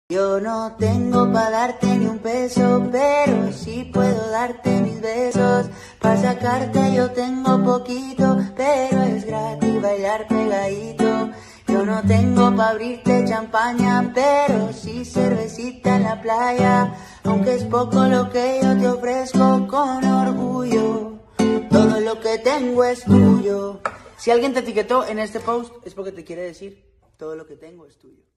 Yo no tengo pa' darte ni un peso, pero sí puedo darte mis besos. Pa' sacarte yo tengo poquito, pero es gratis bailar pegadito. Yo no tengo pa' abrirte champaña, pero sí cervecita en la playa. Aunque es poco lo que yo te ofrezco con orgullo, todo lo que tengo es tuyo. Si alguien te etiquetó en este post es porque te quiere decir, todo lo que tengo es tuyo.